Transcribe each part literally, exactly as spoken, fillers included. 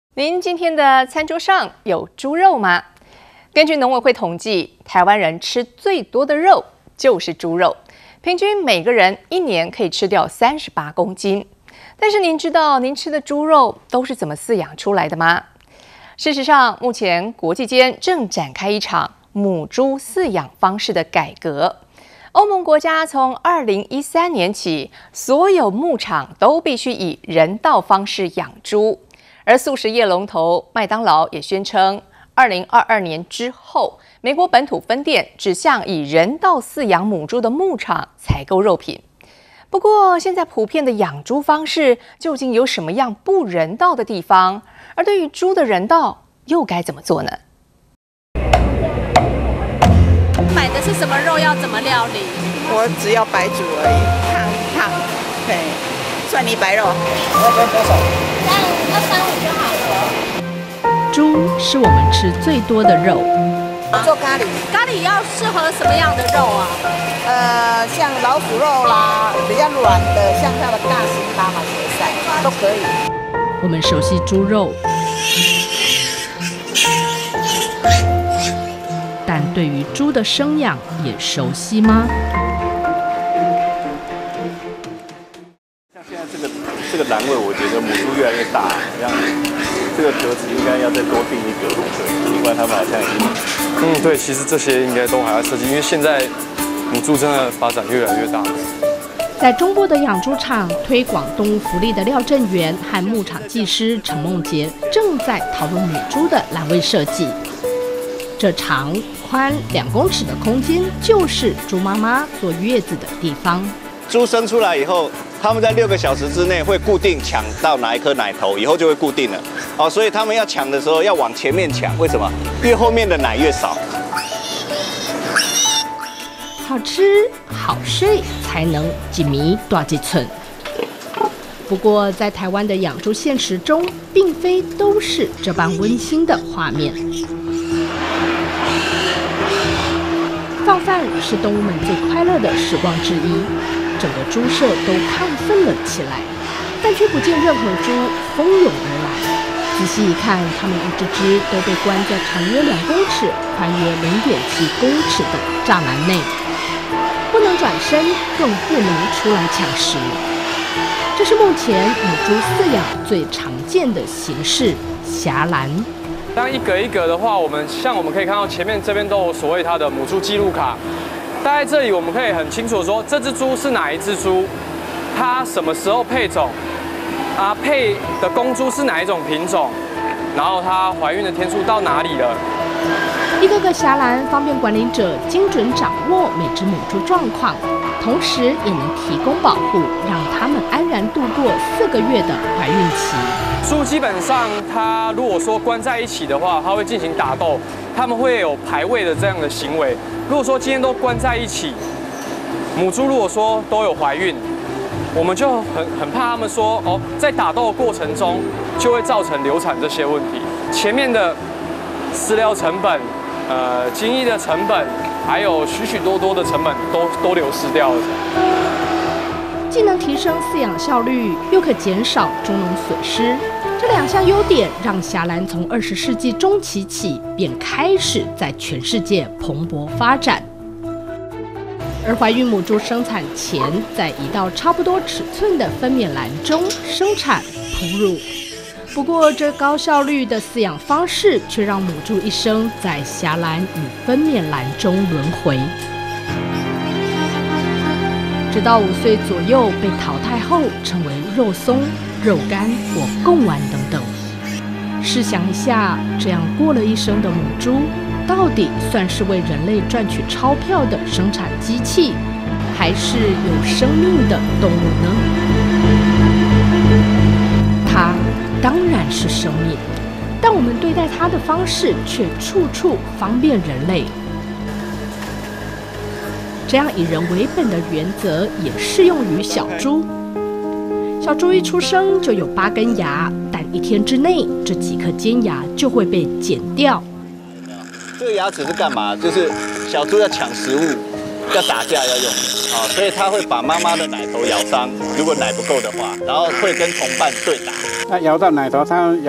您今天的餐桌上有猪肉吗？根据农委会统计，台湾人吃最多的肉就是猪肉，平均每个人一年可以吃掉三十八公斤。但是您知道您吃的猪肉都是怎么饲养出来的吗？事实上，目前国际间正展开一场母猪饲养方式的改革。欧盟国家从二零一三年起，所有牧场都必须以人道方式养猪。而速食业龙头麦当劳也宣称，二零二二年之后，美国本土分店只向以人道饲养母猪的牧场采购肉品。不过，现在普遍的养猪方式究竟有什么样不人道的地方？而对于猪的人道，又该怎么做呢？ 买的是什么肉，要怎么料理？ 我只要白煮而已，烫一烫，对，蒜泥白肉。 要分多少？ 二三五就好了。 猪是我们吃最多的肉。 做咖喱， 咖喱要适合什么样的肉啊？ 呃，像老鼠肉啦，比较软的，像它的大心巴马切菜都可以。 我们熟悉猪肉，但对于猪的生养也熟悉吗？ 像现在这个这个栏位，我觉得母猪越来越大，像这个格子应该要再多定一格，对，不然他们好像已经…… 嗯，对，其实这些应该都还要设计，因为现在母猪真的发展越来越大。 在中部的养猪场推广动物福利的廖正元和牧场技师陈梦杰正在讨论母猪的栏位设计。这长宽两公尺的空间，就是猪妈妈坐月子的地方。 猪生出来以后，他们在六个小时之内会固定抢到哪一颗奶头，以后就会固定了。哦，所以他们要抢的时候要往前面抢，为什么？越后面的奶越少。 好吃好睡才能几米多几寸。不过，在台湾的养猪现实中，并非都是这般温馨的画面。放饭是动物们最快乐的时光之一，整个猪舍都亢奋了起来，但却不见任何猪蜂拥而来。仔细一看，它们一只只都被关在长约两公尺、宽约零点七公尺的栅栏内，不能转身，更不能出来抢食。这是目前母猪饲养最常见的形式——辖栏。 当一格一格的话，我们像我们可以看到前面这边都有所谓它的母猪记录卡，大概这里我们可以很清楚地说这只猪是哪一只猪，它什么时候配种，啊配的公猪是哪一种品种，然后它怀孕的天数到哪里了。 一个个辖栏方便管理者精准掌握每只母猪状况，同时也能提供保护，让它们安然度过四个月的怀孕期。 猪基本上，它如果说关在一起的话，它会进行打斗，它们会有排位的这样的行为。如果说今天都关在一起，母猪如果说都有怀孕，我们就很很怕它们说哦，在打斗的过程中就会造成流产这些问题。前面的饲料成本、呃精益的成本，还有许许多多的成本都都流失掉了。 既能提升饲养效率，又可减少猪农损失。这两项优点让辖栏从二十世纪中期起便开始在全世界蓬勃发展。而怀孕母猪生产前，在一道差不多尺寸的分娩栏中生产哺乳。不过，这高效率的饲养方式却让母猪一生在辖栏与分娩栏中轮回。直到五岁左右被淘汰后，成为肉松、肉干或贡丸等等。试想一下，这样过了一生的母猪，到底算是为人类赚取钞票的生产机器，还是有生命的动物呢？它当然是生命，但我们对待它的方式却处处方便人类。这样以人为本的原则也适用于小猪。小猪一出生就有八根牙，但一天之内这几颗尖牙就会被剪掉。 这个牙齿是干嘛？就是小猪要抢食物，要打架要用啊，所以它会把妈妈的奶头咬伤，如果奶不够的话，然后会跟同伴对打。 它咬到奶头，它咬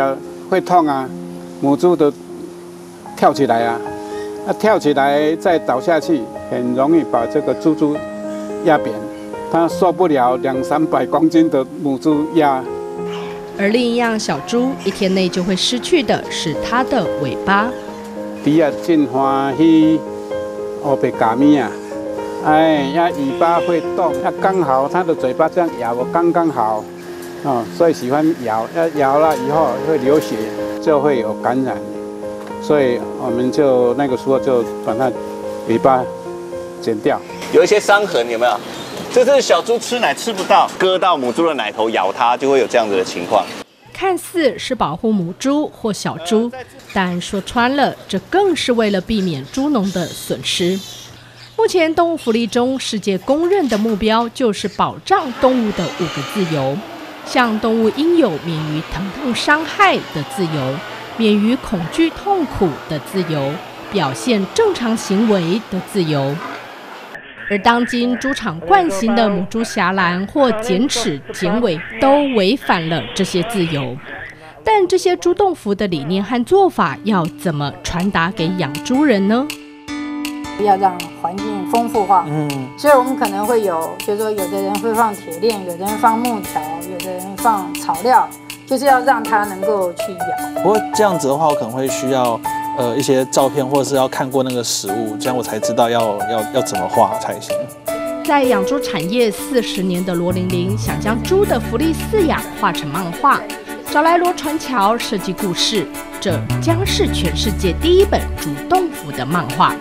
会痛啊，母猪的跳起来啊，那跳起来再倒下去，很容易把这个猪猪压扁，它受不了两三百公斤的母猪压。 而另一样小猪一天内就会失去的是它的尾巴。 猪啊，真欢喜，黑白咖咪啊，哎呀，尾巴会动，要刚好它的嘴巴这样咬，我刚刚好，哦，所以喜欢咬，要咬了以后会流血，就会有感染，所以我们就那个时候就把它尾巴剪掉。 有一些伤痕有没有？这是小猪吃奶吃不到，割到母猪的奶头咬它，就会有这样子的情况。 看似是保护母猪或小猪，但说穿了，这更是为了避免猪农的损失。目前动物福利中，世界公认的目标就是保障动物的五个自由，像动物应有免于疼痛伤害的自由，免于恐惧痛苦的自由，表现正常行为的自由。而当今猪场惯行的母猪挟栏或剪齿剪尾都违反了这些自由，但这些猪动服的理念和做法要怎么传达给养猪人呢？ 要让环境丰富化，嗯，所以我们可能会有，就是说有的人会放铁链，有的人放木条，有的人放草料，就是要让它能够去咬。 不过这样子的话，我可能会需要呃一些照片，或者是要看过那个食物，这样我才知道要要要怎么画才行。 在养猪产业四十年的罗玲玲，想将猪的福利饲养画成漫画，找来罗传桥设计故事，这将是全世界第一本猪动服的漫画。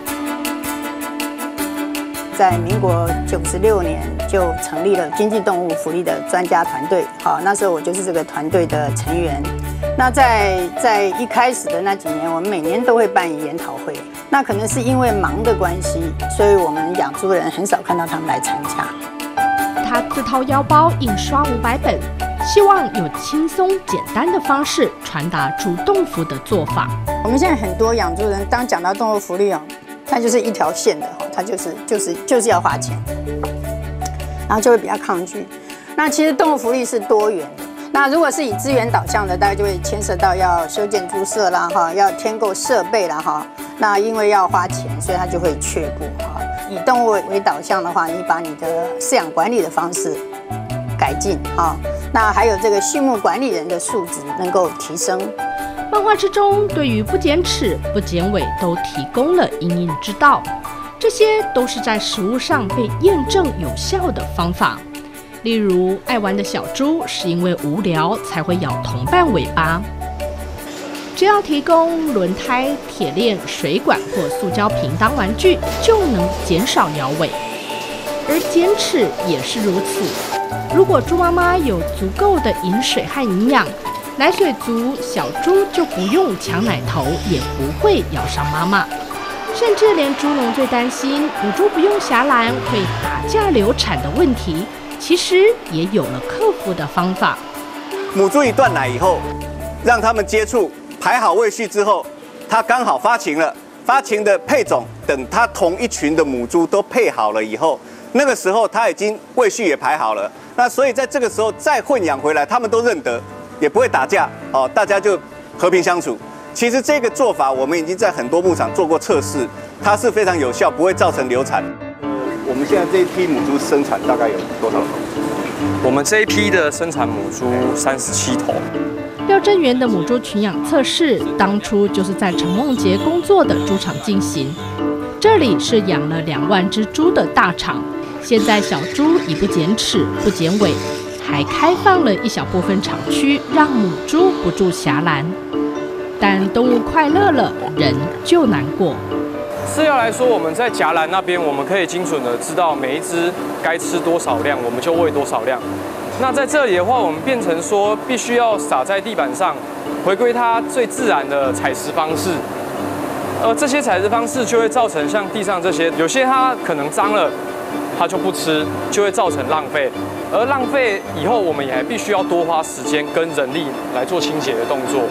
在民国九十六年就成立了经济动物福利的专家团队，好，那时候我就是这个团队的成员。那在在一开始的那几年，我们每年都会办研讨会。那可能是因为忙的关系，所以我们养猪人很少看到他们来参加。 他自掏腰包印刷五百本，希望有轻松简单的方式传达猪动服的做法。 我们现在很多养猪人，当讲到动物福利哦，它就是一条线的哈，它就是就是就是要花钱，然后就会比较抗拒。那其实动物福利是多元的。那如果是以资源导向的，大概就会牵涉到要修建猪舍啦，哈，要添购设备啦，哈。那因为要花钱，所以它就会却步哈。以动物为导向的话，你把你的饲养管理的方式改进哈。那还有这个畜牧管理人的素质能够提升。 漫画之中，对于不剪齿、不剪尾都提供了因应之道，这些都是在食物上被验证有效的方法。例如，爱玩的小猪是因为无聊才会咬同伴尾巴。只要提供轮胎、铁链、水管或塑胶瓶当玩具，就能减少摇尾。而剪齿也是如此。如果猪妈妈有足够的饮水和营养，奶水足，小猪就不用抢奶头，也不会咬伤妈妈。甚至连猪农最担心母猪不用挟栏会打架流产的问题，其实也有了克服的方法。 母猪一断奶以后，让它们接触排好位序之后，它刚好发情了。发情的配种，等它同一群的母猪都配好了以后，那个时候它已经位序也排好了。那所以在这个时候再混养回来，它们都认得，也不会打架哦，大家就和平相处。其实这个做法我们已经在很多牧场做过测试，它是非常有效，不会造成流产。我们现在这一批母猪生产大概有多少头？ 我们这一批的生产母猪三十七头。 廖正元的母猪群养测试，当初就是在陈梦杰工作的猪场进行。这里是养了两万只猪的大场，现在小猪已不剪齿、不剪尾，还开放了一小部分场区，让母猪不住挟栏。但动物快乐了，人就难过。 饲料来说，我们在夹栏那边，我们可以精准的知道每一只该吃多少量，我们就喂多少量。那在这里的话，我们变成说必须要撒在地板上，回归它最自然的采食方式。而这些采食方式就会造成像地上这些，有些它可能脏了，它就不吃，就会造成浪费。而浪费以后，我们也还必须要多花时间跟人力来做清洁的动作。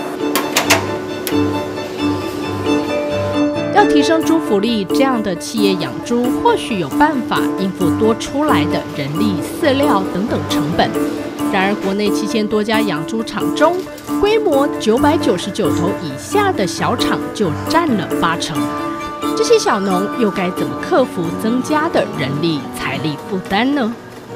要提升猪福利，这样的企业养猪或许有办法应付多出来的人力、饲料等等成本。然而，国内七千多家养猪场中， 规模九百九十九头以下的小场就占了八成。这些小农又该怎么克服增加的人力财力负担呢？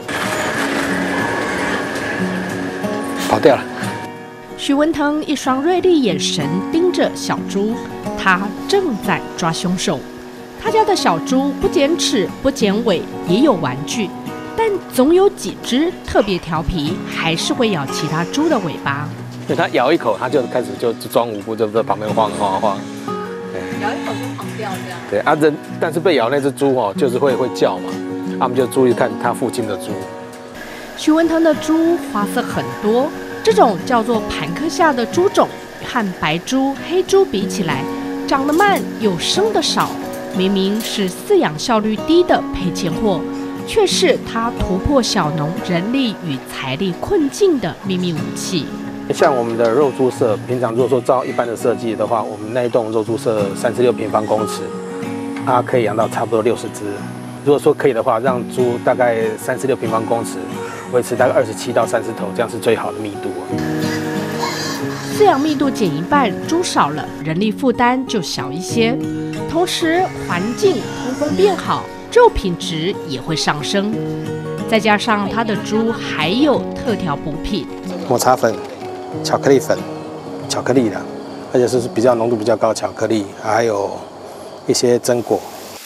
跑掉了。 许文腾一双锐利眼神盯着小猪，他正在抓凶手。他家的小猪不剪齿不剪尾，也有玩具，但总有几只特别调皮，还是会咬其他猪的尾巴。 对，它咬一口，它就开始就装无辜，就在旁边晃晃晃。 咬一口就跑掉这样。 对啊，人但是被咬那只猪哦，就是会会叫嘛，他们就注意看他父亲的猪。 许文腾的猪花色很多，这种叫做盘克夏的猪种，和白猪、黑猪比起来，长得慢又生得少。明明是饲养效率低的配件货，却是他突破小农人力与财力困境的秘密武器。 像我们的肉猪舍，平常如果说照一般的设计的话，我们那一栋肉猪舍三十六平方公尺，它可以养到差不多六十只。如果说可以的话，让猪大概三十六平方公尺，维持大概二十七到三十头，这样是最好的密度。 饲养密度减一半，猪少了，人力负担就小一些。同时，环境通风变好，肉品质也会上升。再加上它的猪还有特调补品， 抹茶粉、巧克力粉、巧克力啦，而且是比较浓度比较高的巧克力，还有一些榛果。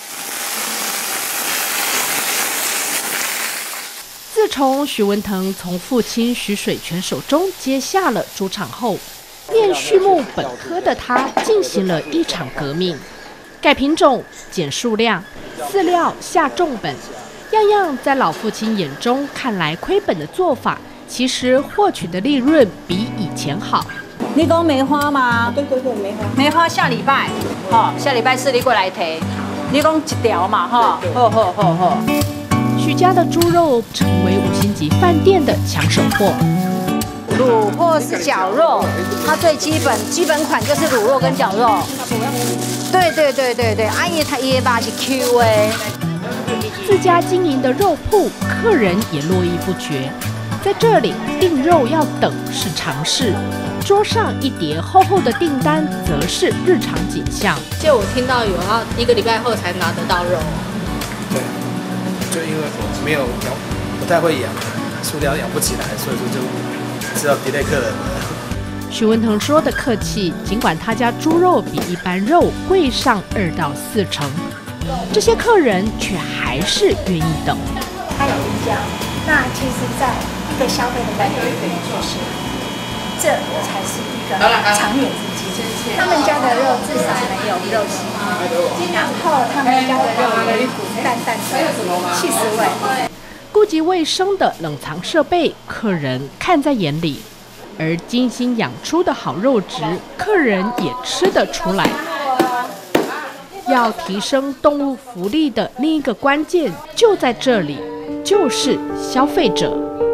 自从许文腾从父亲许水泉手中接下了猪场后，念畜牧本科的他进行了一场革命。改品种、减数量、饲料下重本，样样在老父亲眼中看来亏本的做法，其实获取的利润比以前好。 你讲梅花吗？ 对对对，梅花。 梅花下礼拜，好、哦，下礼拜四你过来提。你讲一条嘛，哈，好好好好。 许家的猪肉成为五星级饭店的抢手货。 卤或是绞肉，它最基本基本款就是卤肉跟绞肉。对对对对对，阿姨她椰巴是 Q 哎。 自家经营的肉铺，客人也络绎不绝。在这里订肉要等是常事，桌上一叠厚厚的订单则是日常景象。 就我听到有要一个礼拜后才拿得到肉。 对，就因为我没有养，不太会养，数量养不起来，所以说就知道 delay 客人了。 许文腾说的客气，尽管他家猪肉比一般肉贵上二到四成，这些客人却还是愿意等。 他有一家，那其实在一个消费的概念里面，就是这才是一个长远之计。他们家的肉至少没有肉腥，然后他们家的肉有一股淡淡的气死味。 顾及卫生的冷藏设备，客人看在眼里。而精心养出的好肉质，客人也吃得出来。要提升动物福利的另一个关键就在这里，就是消费者。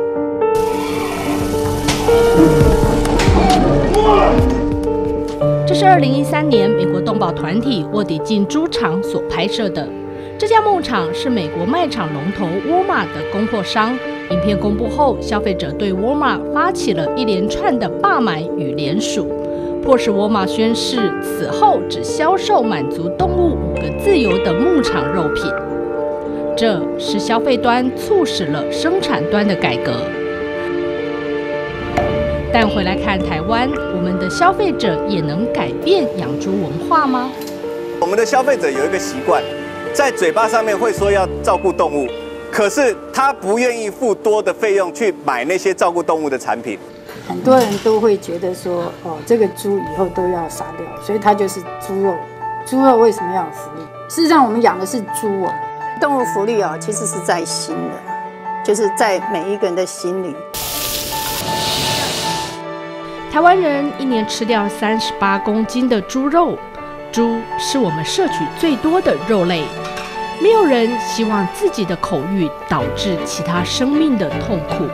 这是二零一三年美国动保团体卧底进猪场所拍摄的。这家牧场是美国卖场龙头沃尔玛的供货商。影片公布后，消费者对沃尔玛发起了一连串的罢买与联署，迫使沃尔玛宣誓此后只销售满足动物五个自由的牧场肉品。这是消费端促使了生产端的改革。但回来看台湾，我们的消费者也能改变养猪文化吗？ 我们的消费者有一个习惯，在嘴巴上面会说要照顾动物。可是他不愿意付多的费用去买那些照顾动物的产品。 很多人都会觉得说，哦，这个猪以后都要杀掉，所以它就是猪肉。猪肉为什么要有福利？事实上，我们养的是猪啊。 动物福利哦，其实是在心的，就是在每一个人的心里。 台湾人一年吃掉三十八公斤的猪肉，猪是我们摄取最多的肉类。没有人希望自己的口欲导致其他生命的痛苦。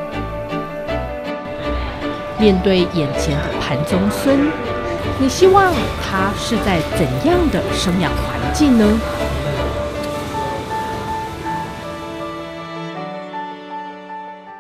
面对眼前的盘宗孙，你希望他是在怎样的生养环境呢？